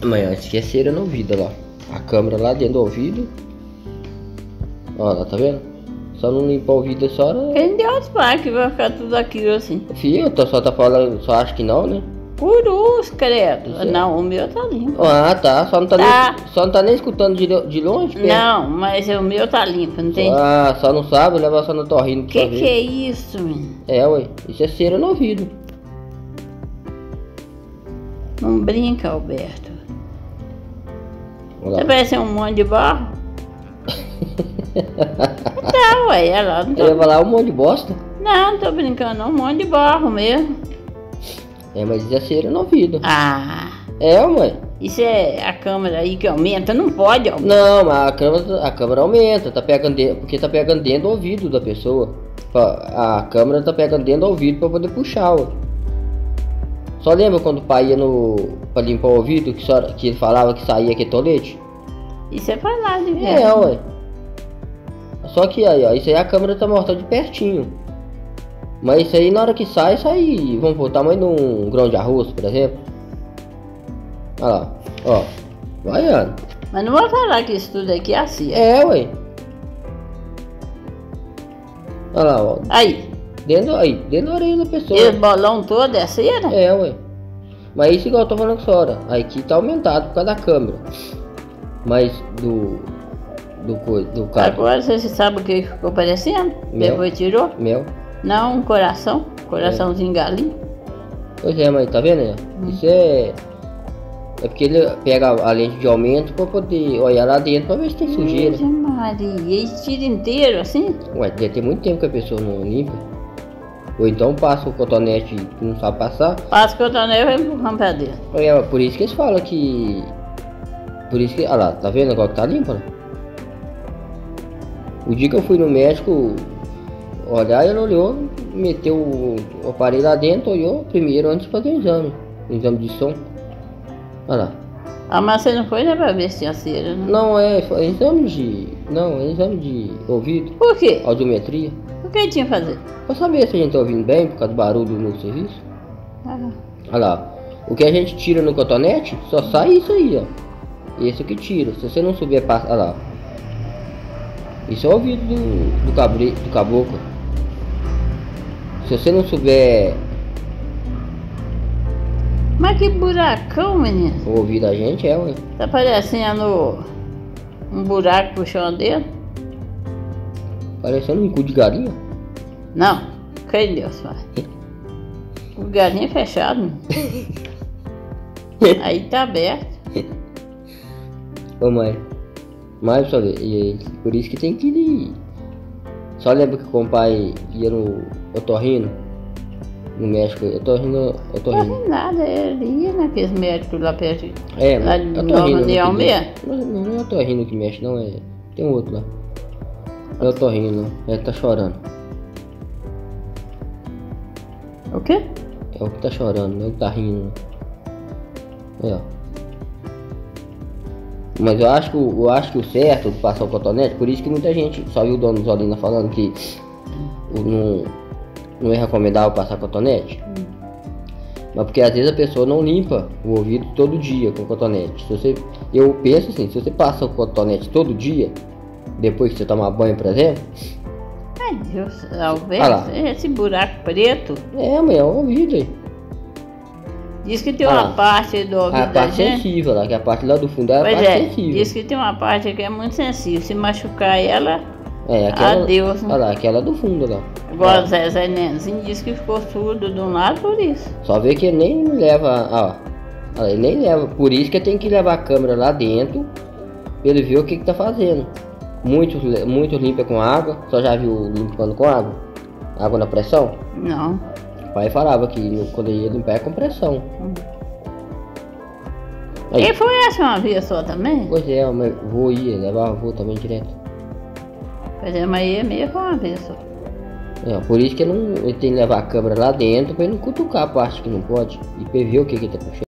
Amanhã esqueceram no ouvido, ó lá. A câmera lá dentro do ouvido. Ó lá, tá vendo? Só não limpar o ouvido só. Quem deu os pais que vai ficar tudo aquilo assim? Filho, só tá falando, só acho que não, né? Purus, credo. Não, o meu tá limpo. Ah, tá. Só não tá nem escutando de longe, perto. Não, mas o meu tá limpo, não tem? Ah, só não sabe, leva só no torrinho. Que é isso, menino? É, ué. Isso é cera no ouvido. Não brinca, Alberto. Olha Você lá. parece um monte de barro. Tá, ué, olha lá. Não Eu ia falar um monte de bosta. não tô brincando, não, um monte de barro mesmo. É, mas isso é cera no ouvido. Ah, É, mãe. isso é a câmera aí que aumenta? Não pode, Alberto. Não, mas a câmera aumenta, tá pegando porque tá pegando dentro do ouvido da pessoa. A câmera tá pegando dentro do ouvido pra poder puxar, ué. Só lembra quando o pai ia pra limpar o ouvido, que ele falava que saía aquele tolete? Isso é pra lá de ver. É, ué. Só que aí, ó, isso aí a câmera tá mostrando de pertinho. Mas isso aí na hora que sai, vamos pôr o tamanho de um grão de arroz, por exemplo. Olha lá, ó. Vai, Ana. Mas não vou falar que isso tudo aqui é assim. É, ué. Olha lá, ó. Aí, Dentro da orelha da pessoa. esse bolão todo é cera? É, ué. Mas isso igual eu tô falando com a senhora. Aqui tá aumentado por causa da câmera. Mas do cara. Agora você sabe o que ficou parecendo? Mel. Depois tirou? Mel. Não, um coração. Coraçãozinho galinho. Pois é, mas tá vendo aí? Isso é porque ele pega a lente de aumento pra poder olhar lá dentro pra ver se tem sujeira. Virgem Maria, e tira inteiro assim? Ué, deve ter muito tempo que a pessoa não limpa. Ou então passa o cotonete que não sabe passar. Passa o cotonete e vai empurrando pra dentro. É, por isso que eles falam que. Por isso que. Olha lá, tá vendo agora que tá limpa, né? O dia que eu fui no médico olhar, ele olhou, meteu o aparelho lá dentro, olhou primeiro antes de fazer o exame de som. Olha lá. Ah, mas você não foi, né, pra ver se tinha cera, né? Não, é exame de. Não, é exame de ouvido, Por quê? audiometria. O que tinha que fazer? Pra saber se a gente tá ouvindo bem por causa do barulho no serviço. Ah, Olha lá. O que a gente tira no cotonete, só sai isso aí, ó. Esse que tira. Se você não souber passar. Olha lá. Isso é o ouvido do caboclo. Se você não souber mas que buracão, menino. o ouvido da gente, é, ué. Tá parecendo um buraco puxando dentro? Parecendo um cu de galinha. Não, que Deus faz. O galinho é fechado. Aí tá aberto. Ô mãe. Mas pra ver, por isso que tem que ir. Só lembra que o pai ia no otorrino? No México, otorrino. Não nada, ele ia naqueles médicos lá perto. É, Lá de otorrino. Nova de Almeida? Não é otorrino que mexe, não, é. Tem um outro lá. Não é otorrino, não. É que tá chorando. O quê? É o que tá chorando, não é o que tá rindo. É, ó. Mas eu acho que o certo de passar o cotonete, por isso que muita gente, só viu o dono Zolina falando que não é recomendável passar cotonete. Mas porque às vezes a pessoa não limpa o ouvido todo dia com cotonete. Eu penso assim, se você passa o cotonete todo dia, depois que você tomar banho, por exemplo. Ai Deus, Alberto, esse buraco preto. É, mas é o ouvido aí. Diz que tem uma parte do ouvido A da parte gente. sensível lá, que a parte lá do fundo é a Pois parte é, sensível. diz que tem uma parte que é muito sensível. Se machucar ela, É, aquela. adeus, né? Olha lá, aquela do fundo lá. Igual Ó, o Zé Nenzinho disse que ficou surdo de um lado por isso. só vê que ele nem leva. Ó, ele nem leva. Por isso que tem que levar a câmera lá dentro. Pra ele ver o que tá fazendo. Muitos limpa com água. Só já viu limpando com água? Água na pressão? Não. O pai falava que quando ele ia limpar é com pressão. Aí. E foi essa uma vez só também? Pois é, mas vou ir, levava voo também direto. Pois é, mas ia mesmo uma vez só. É, por isso que ele tem que levar a câmera lá dentro pra ele não cutucar a parte que não pode. E pra ver o que ele tá puxando.